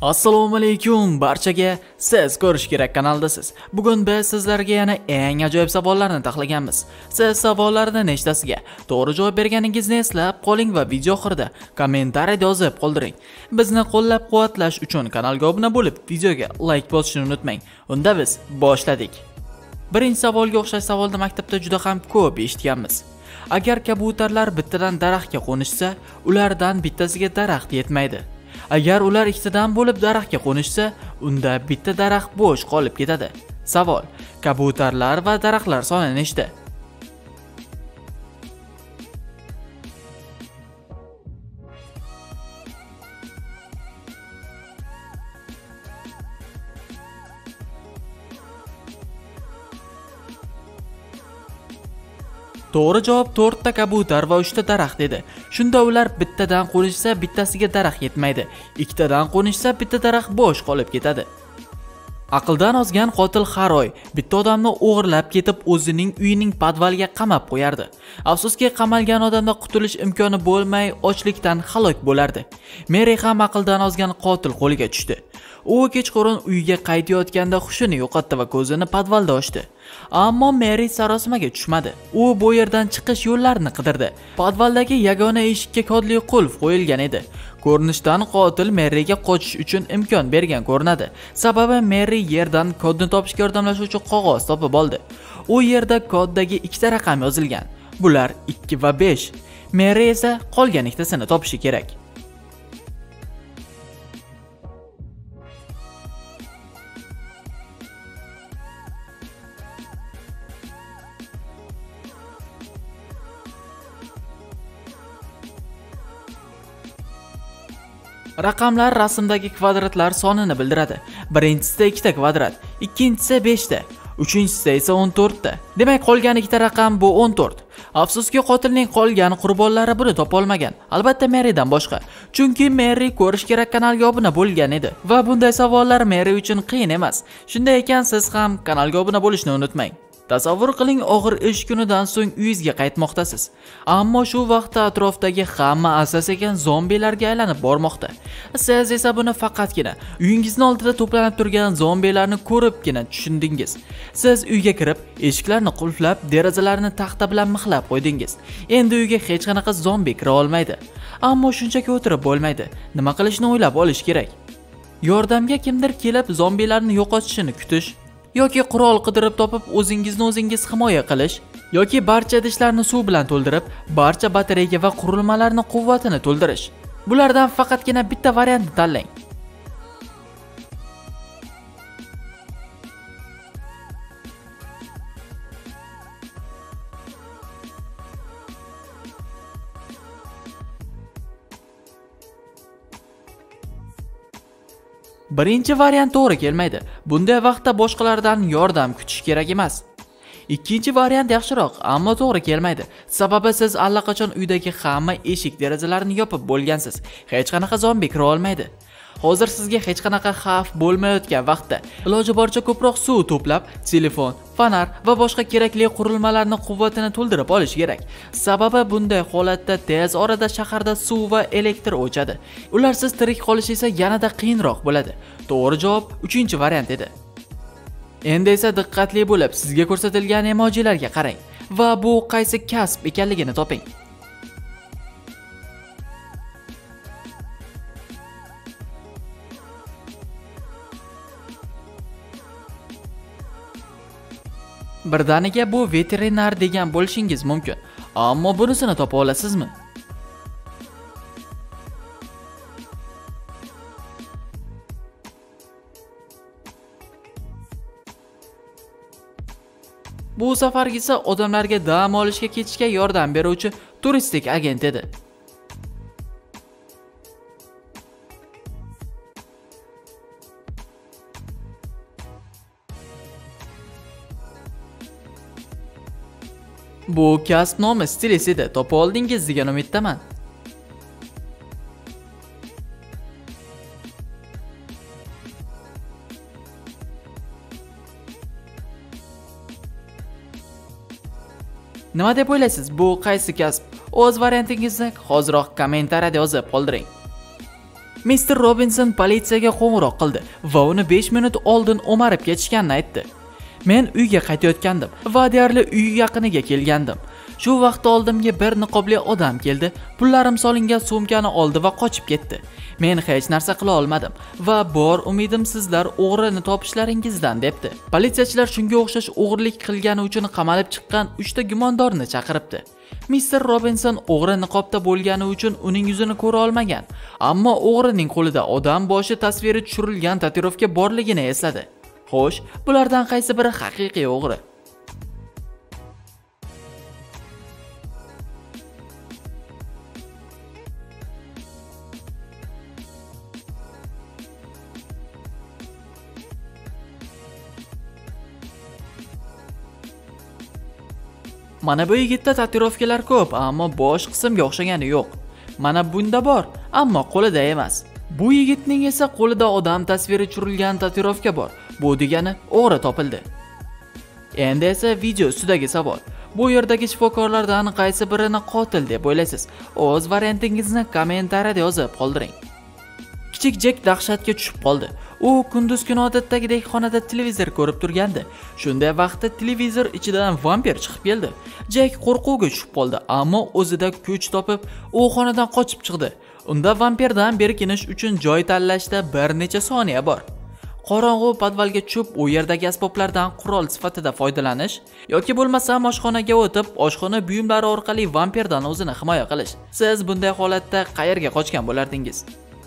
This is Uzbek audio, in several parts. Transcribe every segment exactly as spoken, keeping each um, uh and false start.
Assalomu alaykum barchaga. Siz ko'rish kerak kanaldasiz. Bugun biz sizlarga yana eng ajoyib savollarni taxlaganmiz. Siz savollardan nechtasiga to'g'ri javob berganingizni eslab qoling va video oxirida kommentariyada yozib qoldiring. Bizni qo'llab-quvvatlash uchun kanalga obuna bo'lib, videoga like bosishni unutmang. Unda biz boshladik. Birinchi savolga o'xshash savolni maktabda juda ham ko'p eshitganmiz. Agar kabutarlar bittadan daraxtga qo'nishsa, ulardan bittasiga daraxt yetmaydi. Agar ular ikkitadan bo'lib daraxtga qo'nishsa, unda bitta daraxt bo'sh qolib ketadi. Savol: kabutarlar va daraxtlar soni nechta? To'g'ri javob to'rtta kabutar va uchta daraxt edi. Shunda ular bittadan qo'nishsa, bittasiga daraxt yetmaydi. Ikkitadan qo'nishsa, bitta daraxt bo'sh qolib ketadi. Aqldan ozgan qotil har oy bitta odamni o'g'irlab ketib, o'zining uyining podvaliga qamab qo'yardi. Afsuski, qamalgan odamda qutulish imkoni bo'lmay, ochlikdan halok bo'lardi. Meri ham aqldan ozgan qotil qo'liga tushdi. U kechqurun uyiga qaytayotganda hushini yo'qotdi va ko'zini podvalda ochdi. Ammo Meri sarosimaga tushmadi. U bu yerdan chiqish yo'llarini qidirdi. Podvaldagi yagona eshikka kodli qulf qo'yilgan edi. Ko'rinishdan qotil Meriga qochish uchun imkon bergan ko'rinadi. Sababi Meri yerdan kodni topishga yordamlashuvchi qog'oz topib oldi. U yerda koddagi ikkita raqam yozilgan. Bular ikki va besh. Meri esa qolgan ikkitasini topishi kerak. Raqamlar rasmdagi kvadratlar sonini bildiradi. Birinchisida ikkita kvadrat, ikkinchisida beshta, uchinchisida esa o'n to'rtta. Demak, qolgan ikkita raqam bu o'n to'rt. Afsuski, qotilning qolgan qurbonlari buni topa olmagan. Albatta Meridan boshqa. Chunki Meri ko'rish kerak kanalga obuna bo'lgan edi va bunday savollar Meri uchun qiyin emas. Shunday ekan, siz ham kanalga obuna bo'lishni unutmang. Tasavvur qiling, og'ir ish kunidan so'ng uyingizga qaytmoqdasiz. Ammo shu vaqtda atrofdagi hamma asta-sekin zombilarga aylanib bormoqda. Siz esa buni faqatgina uyingizning oldida to'planib turgan zombilarni ko'ribgina tushundingiz. Siz uyga kirib, eshiklarni qulflab, derazalarni taxta bilan mixlab qo'ydingiz. Endi uyga hech qanaqa zombi kira olmaydi. Ammo shunchaki o'tirib bo'lmaydi. Nima qilishni o'ylab olish kerak. Yordamga kimdir kelib zombilarni yo'qotishini kutish yoki qurol qidirib topib o'zingizni o'zingiz himoya qilish, yoki barcha idishlarni suv bilan to'ldirib, barcha batareya va qurilmalarni quvvatini to'ldirish. Bulardan faqatgina bitta variantni tanlang. Birinchi variant to'g'ri kelmaydi. Bunday vaqtda boshqalardan yordam kutish kerak emas. Ikkinchi variant yaxshiroq, ammo to'g'ri kelmaydi. Sababi siz allaqachon uydagi hamma eshik derazalarini yopib bo'lgansiz. Hech qanaqa zombi kira olmaydi. Hozir sizga hech qanaqa xavf bo'lmayotgan vaqtda iloji boricha ko'proq suv to'plab, telefon, fonar va boshqa kerakli qurilmalarni quvvatini to'ldirib olish kerak. Sababi bunday holatda tez orada shaharda suv va elektr o'chadi. Ularsiz tirik qolish esa yanada qiyinroq bo'ladi. To'g'ri javob uchinchi variant edi. Endi esa diqqatli bo'lib, sizga ko'rsatilgan emojilarga qarang va bu qaysi kasb ekanligini toping. Birdaniga bu veterinar degan bo'lishingiz mumkin. Ammo bunisini topa olasizmi? Bu safargisi odamlarga dam olishga ketishga yordam beruvchi turistik agent edi. Bu kasb nomi stilist edi. Topa oldingiz degan umiddaman. Nima deb o'ylaysiz? Bu qaysi kasb? O'z variantingizni hoziroq kommentariyada yozib qoldiring. mister Robinson politsiyaga qo'ng'iroq qildi va uni besh minut oldin o'marib ketishganini aytdi. Men uyga qaytayotgandim va deyarli uy yaqiniga kelgandim. Shu vaqtda oldimga bir niqobli odam keldi, pullarim solingan sumkani oldi va qochib ketdi. Men hech narsa qila olmadim va bor umidim sizlar o'g'rini topishlaringizdan debdi. Politsiyachilar shunga o'xshash o'g'irlik qilgani uchun qamalib chiqqan uchta gumondorni chaqiribdi. mister Robinson o'g'ri niqobda bo'lgani uchun uning yuzini ko'ra olmagan, ammo o'g'rining qo'lida odam boshi tasviri tushirilgan tatuirovka borligini esladi. Xo'sh, bulardan qaysi biri haqiqiy o'g'ri? Mana bu yigitda tatuirovkalar ko'p, ammo bosh qismga o'xshagani yo'q. Mana bunda bor, ammo qo'lida emas. Bu yigitning esa qo'lida odam tasviri tushirilgan tatuirovka bor. Bu degani o'g'ri topildi. Endi esa video ustidagi savol. Bu yerdagi shifokorlardan qaysi birini qotil deb o'ylaysiz? O'z variantingizni kommentariyada yozib qoldiring. Kichik Jek dahshatga tushib qoldi. U kunduz kuni odatdagidek xonada televizor ko'rib turgandi. Shunday vaqtda televizor ichidan vampir chiqib keldi. Jek qo'rquvga tushib qoldi, ammo o'zida kuch topib, u xonadan qochib chiqdi. Unda vampirdan berkinish uchun joy tanlashda bir necha soniya bor. Qorong'u podvalga tushib, u yerdagi asboblardan qurol sifatida foydalanish yoki bo'lmasa oshxonaga o'tib, oshxona buyumlari orqali vampirdan o'zini himoya qilish. Siz bunday holatda qayerga qochgan bo'lardingiz?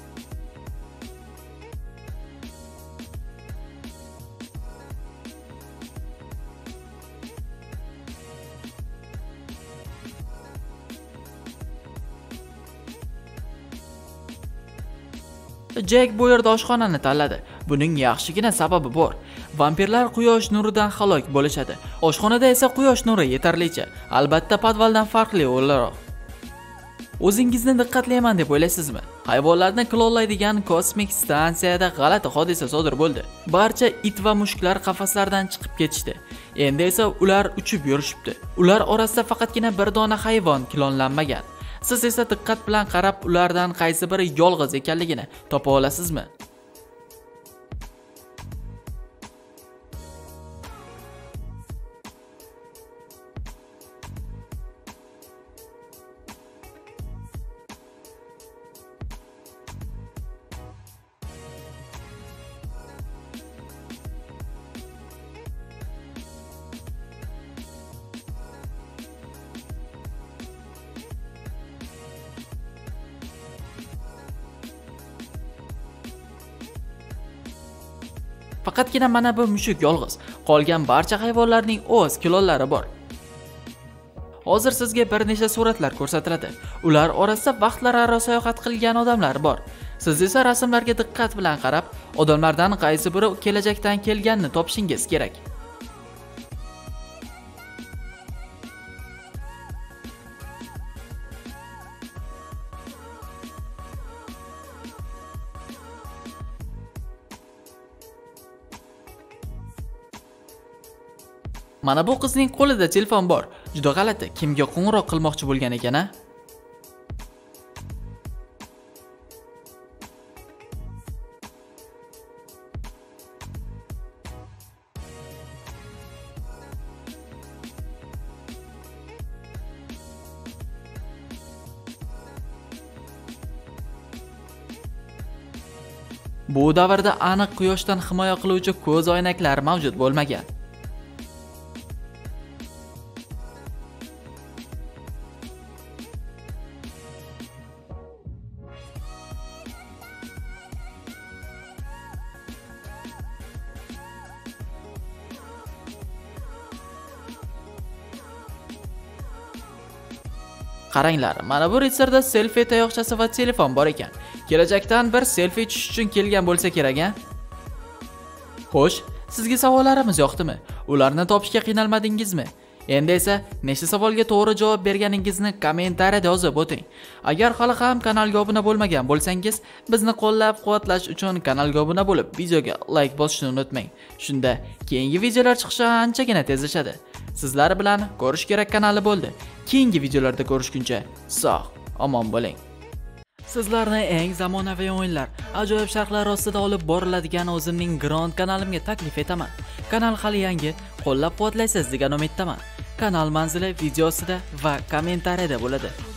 Jek bu yerda oshxonani tanladi. Buning yaxshigina sababi bor. Vampirlar quyosh nuridan halok bo'lishadi. Oshxonada esa quyosh nuri yetarlicha. Albatta podvaldan farqli o'laroq. O'zingizni diqqatlayman deb o'ylaysizmi? Hayvonlarni qilolmaydigan kosmik stansiyada g'alati hodisa sodir bo'ldi. Barcha it va mushuklar qafaslardan chiqib ketishdi. Endi esa ular uchib yurishibdi. Ular orasida faqatgina bir dona hayvon klonlanmagan. Siz esa diqqat bilan qarab, ulardan qaysi biri yolg'iz ekanligini topa olasizmi? Faqatgina mana bu mushuk yolg'iz. Qolgan barcha hayvonlarning o'z kilolari bor. Hozir sizga bir nechta suratlar ko'rsatiladi. Ular orasida vaqtlararo sayohat qilgan odamlar bor. Siz esa rasmlarga diqqat bilan qarab, odamlardan qaysi biri kelajakdan kelganini topishingiz kerak. Mana bu qizning qo'lida telefon bor. Juda g'alati. Kimga qo'ng'iroq qilmoqchi bo'lgan ekan-a? Bu davrda aniq quyoshdan himoya qiluvchi ko'z oynaklari mavjud bo'lmagan. Qaranglar, mana bu retseptda selfie tayoqchasi va telefon bor ekan. Kelajakdan bir selfie tushish uchun kelgan bo'lsa kerak-a? Xo'sh, sizga savollarimiz yoqdimi? Ularni topishga qiynalmadingizmi? Endi esa nechta savolga to'g'ri javob berganingizni kommentariyada yozib o'ting. Agar hali ham kanalga obuna bo'lmagan bo'lsangiz, bizni qo'llab-quvvatlash uchun kanalga obuna bo'lib, videoga like bosishni unutmang. Shunda keyingi videolar chiqishi anchagina tezlashadi. Sizlar bilan ko'rish kerak kanali bo'ldi. Keyingi videolarda ko'rishguncha sog', omon bo'ling. Sizlarni eng zamonaviy o'yinlar, ajoyib sharhlar ostida olib boriladigan o'zimning Grand kanalimga taklif etaman. Kanal hali yangi, qo'llab-quvvatlaysiz degan umiddaman. Kanal manzili videosida va kommentariyada bo'ladi.